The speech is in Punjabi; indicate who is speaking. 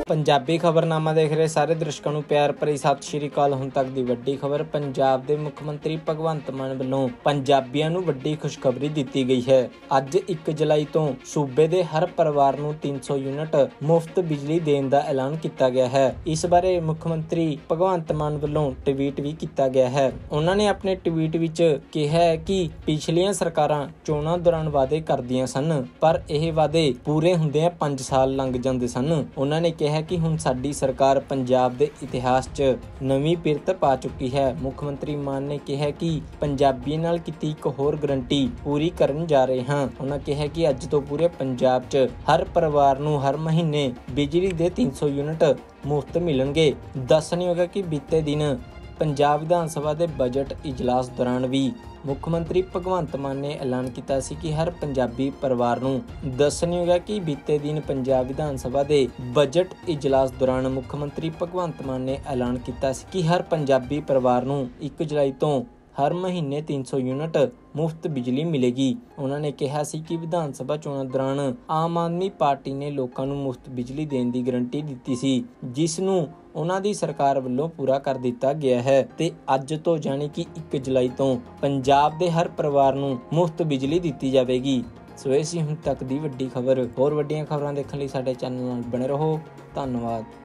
Speaker 1: पंजाबी खबरनामा देख रहे सारे दर्शकों ਨੂੰ ਪਿਆਰ ਭਰੀ ਸਤਿ ਸ਼੍ਰੀ ਅਕਾਲ। ਹੁਣ ਤੱਕ ਦੀ ਵੱਡੀ ਖਬਰ। ਪੰਜਾਬ ਦੇ ਮੁੱਖ ਮੰਤਰੀ ਭਗਵੰਤ ਮਾਨ ਵੱਲੋਂ ਪੰਜਾਬੀਆਂ ਨੂੰ ਵੱਡੀ ਖੁਸ਼ਖਬਰੀ ਦਿੱਤੀ ਗਈ ਹੈ। ਅੱਜ 1 ਜੁਲਾਈ ਤੋਂ ਸੂਬੇ ਦੇ ਹਰ ਪਰਿਵਾਰ ਨੂੰ 300 ਯੂਨਿਟ ਮੁਫਤ ਬਿਜਲੀ ਦੇਣ ਦਾ ਐਲਾਨ ਕੀਤਾ ਗਿਆ ਹੈ। ਇਸ ਬਾਰੇ ਮੁੱਖ ਮੰਤਰੀ ਭਗਵੰਤ ਮਾਨ ਵੱਲੋਂ ਟਵੀਟ ਵੀ ਕੀਤਾ ਗਿਆ ਹੈ। ਉਹਨਾਂ ਨੇ ਆਪਣੇ ਟਵੀਟ ਵਿੱਚ ਕਿਹਾ ਹੈ ਕਿ ਪਿਛਲੀਆਂ ਸਰਕਾਰਾਂ ਚੋਣਾਂ ਦੌਰਾਨ ਵਾਅਦੇ ਕਰਦੀਆਂ ਸਨ, ਪਰ ਇਹ ਵਾਅਦੇ ਪੂਰੇ ਹੁੰਦਿਆਂ 5 ਸਾਲ ਲੰਘ ਜਾਂਦੇ ਸਨ। ਉਹਨਾਂ ਨੇ ਕਿਹਾ ਕਿ ਹੁਣ ਸਾਡੀ ਸਰਕਾਰ ਪੰਜਾਬ ਦੇ ਇਤਿਹਾਸ 'ਚ ਨਵੀਂ ਪਿਰਤ ਪਾ ਚੁੱਕੀ ਹੈ। ਮੁੱਖ ਮੰਤਰੀ ਮਾਨ ਨੇ ਕਿਹਾ ਕਿ ਪੰਜਾਬੀਆਂ ਨਾਲ ਕੀਤੀ ਇੱਕ ਹੋਰ ਗਰੰਟੀ ਪੂਰੀ ਕਰਨ ਜਾ ਰਹੇ ਹਾਂ। ਉਹਨਾਂ ਕਿਹਾ ਕਿ ਅੱਜ ਤੋਂ ਪੂਰੇ ਪੰਜਾਬ 'ਚ ਹਰ ਪਰਿਵਾਰ ਨੂੰ ਹਰ ਮਹੀਨੇ ਬਿਜਲੀ ਦੇ 300 ਯੂਨਿਟ ਮੁਫਤ ਮਿਲਣਗੇ। ਦੱਸਣਯੋਗ ਹੈ ਕਿ ਬੀਤੇ ਦਿਨ ਪੰਜਾਬ ਵਿਧਾਨ ਸਭਾ ਦੇ ਬਜਟ ਇਜਲਾਸ ਦੌਰਾਨ ਵੀ ਮੁੱਖ ਮੰਤਰੀ ਭਗਵੰਤ ਮਾਨ ਨੇ ਐਲਾਨ ਕੀਤਾ ਸੀ ਕਿ ਹਰ ਪੰਜਾਬੀ ਪਰਿਵਾਰ ਨੂੰ ਦੱਸਣਯੋਗ ਹੈ ਕਿ ਬੀਤੇ ਦਿਨ ਪੰਜਾਬ ਵਿਧਾਨ ਸਭਾ ਦੇ ਬਜਟ ਇਜਲਾਸ ਦੌਰਾਨ ਮੁੱਖ ਮੰਤਰੀ ਭਗਵੰਤ ਮਾਨ ਨੇ ਐਲਾਨ ਕੀਤਾ ਸੀ ਕਿ ਹਰ ਪੰਜਾਬੀ ਪਰਿਵਾਰ ਨੂੰ 1 ਜੁਲਾਈ ਤੋਂ ਹਰ ਮਹੀਨੇ 300 ਯੂਨਿਟ ਮੁਫਤ ਬਿਜਲੀ ਮਿਲੇਗੀ। ਉਹਨਾਂ ਨੇ ਕਿਹਾ ਸੀ ਕਿ ਵਿਧਾਨ ਸਭਾ ਚੋਣਾਂ ਦੌਰਾਨ ਆਮ ਆਦਮੀ ਪਾਰਟੀ ਨੇ ਲੋਕਾਂ ਨੂੰ ਮੁਫਤ ਬਿਜਲੀ ਦੇਣ ਦੀ ਗਰੰਟੀ ਦਿੱਤੀ ਸੀ, ਜਿਸ ਨੂੰ ਉਹਨਾਂ ਦੀ ਸਰਕਾਰ ਵੱਲੋਂ ਪੂਰਾ ਕਰ ਦਿੱਤਾ ਗਿਆ ਹੈ ਤੇ ਅੱਜ ਤੋਂ ਯਾਨੀ ਕਿ 1 ਜੁਲਾਈ ਤੋਂ ਪੰਜਾਬ ਦੇ ਹਰ ਪਰਿਵਾਰ ਨੂੰ ਮੁਫਤ ਬਿਜਲੀ ਦਿੱਤੀ ਜਾਵੇਗੀ। ਸੋ ਇਹ ਸੀ ਹੁਣ ਤੱਕ ਦੀ ਵੱਡੀ ਖਬਰ। ਹੋਰ ਵੱਡੀਆਂ ਖਬਰਾਂ ਦੇਖਣ ਲਈ ਸਾਡੇ ਚੈਨਲ ਨਾਲ ਬਣੇ ਰਹੋ। ਧੰਨਵਾਦ।